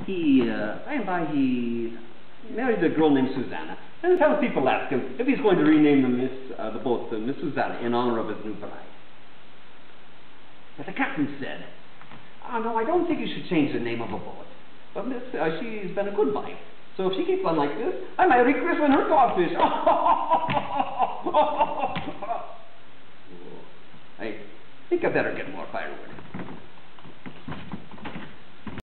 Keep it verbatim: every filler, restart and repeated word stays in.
he, uh, by and by, he married a girl named Susanna. And some people asked him if he's going to rename the Miss, uh, the boat uh, Miss Susanna in honor of his new bride. But the captain said, "Oh, no, I don't think you should change the name of a boat. But Miss, uh, she's been a good wife. So if she keeps on like this, I might rechristen her codfish." I think I better get more firewood.